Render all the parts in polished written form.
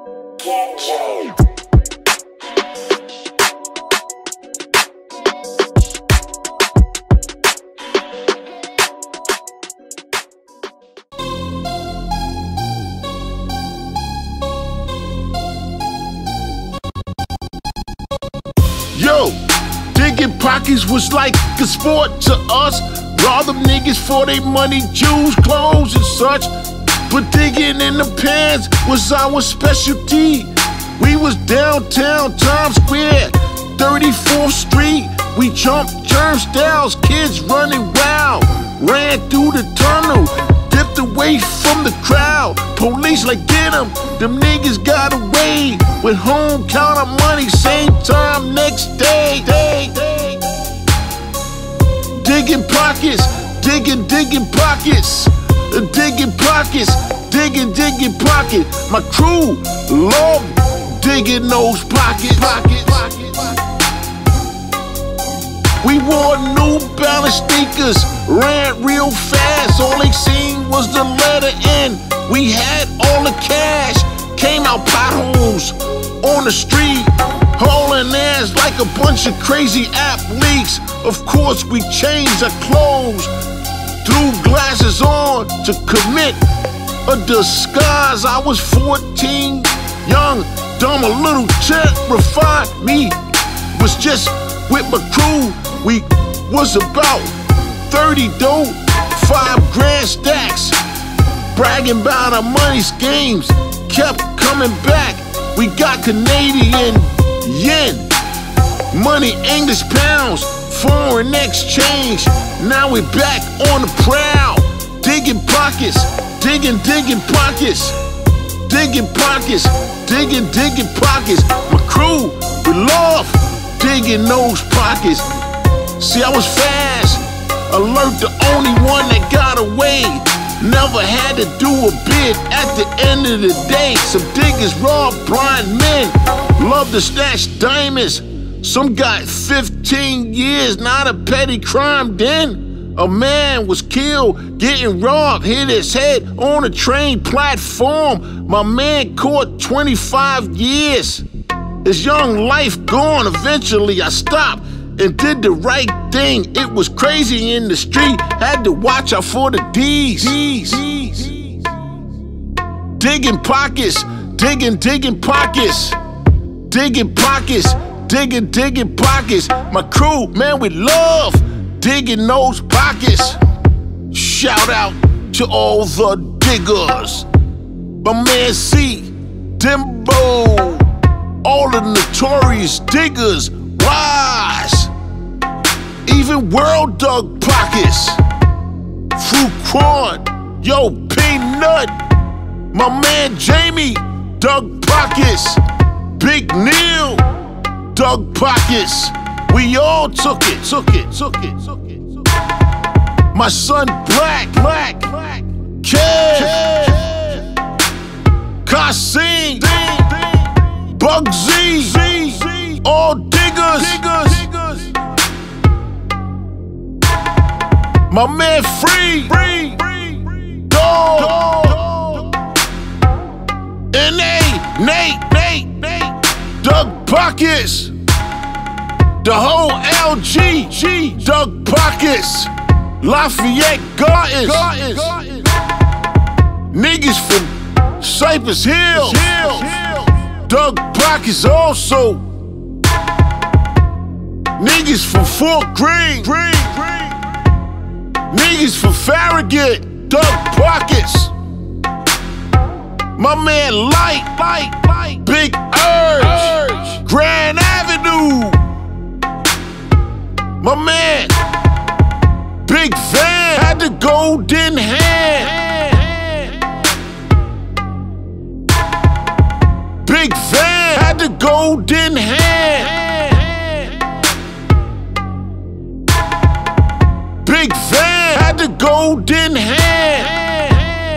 Get J. Yo, digging pockets was like a sport to us. Rob them niggas for they money, jewels, clothes, and such. But digging in the pans was our specialty. We was downtown Times Square, 34th Street. We jumped turnstiles, kids running wild. Ran through the tunnel, dipped away from the crowd. Police like get 'em, them niggas got away with home counter money, same time next day. Digging pockets, digging pockets, digging pockets, digging pockets. My crew love digging those pockets. We wore New Balance sneakers, ran real fast. All they seen was the letter N. We had all the cash, came out potholes on the street, hauling ass like a bunch of crazy athletes. Of course, we changed our clothes, threw glasses on to commit a disguise. I was 14, young, dumb, a little terrified. Me was just with my crew. We was about 30 dope, 5 grand stacks. Bragging about our money schemes, kept coming back. We got Canadian yen, money English pounds, foreign exchange. Now we back on the prowl, digging pockets, digging pockets, digging pockets, digging pockets. My crew, we love digging those pockets. See, I was fast, alert, the only one that got away. Never had to do a bid at the end of the day. Some diggers rob blind men, love to snatch diamonds. Some got 15 years, not a petty crime then. A man was killed, getting robbed, hit his head on a train platform. My man caught 25 years. His young life gone, eventually I stopped and did the right thing. It was crazy in the street, had to watch out for the D's. Digging pockets, digging pockets, digging pockets, digging pockets. My crew, man, we love digging those pockets. Shout out to all the diggers. My man C, Dimbo, all the notorious diggers. Wise, even World dug pockets. Fruit Corn, yo, Peanut. My man Jamie dug pockets. Big Neil dug pockets. We all took it. My son Black, Kev, Kasim, Bugsy, all diggers. My man Free, Dog, N.A., Nate, dug pockets. The whole LG dug pockets. Lafayette Gardens, niggas from Cypress Hill dug pockets also. Niggas from Fort Greene, niggas from Farragut dug pockets. My man Light, Big Urge, Grand Avenue. My man Big Van had the golden hand. Big Van had the golden hand. Big Van had the golden hand.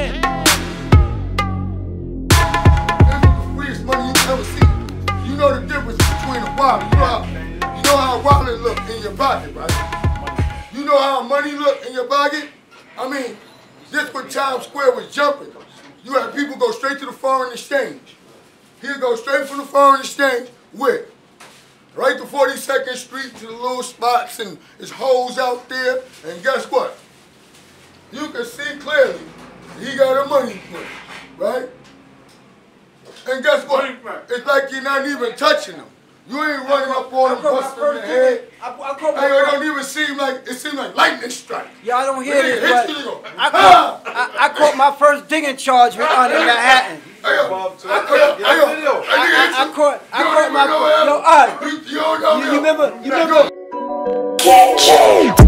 That's the freest money you ever see. You know the difference between a wallet. You know how a wallet look in your pocket, right? You know how money look in your pocket? I mean, this when Times Square was jumping. You had people go straight to the foreign exchange. He'll go straight from the foreign exchange with right to 42nd Street to the little spots and there's holes out there. And guess what? You can see clearly he got a money clip, right? And guess what? It's like you're not even touching him. You ain't running up on him, busting in the head. It don't even seem like, it seems like lightning strike. Y'all don't hear this, but I caught my first digging charge with under Manhattan. I caught my, you remember?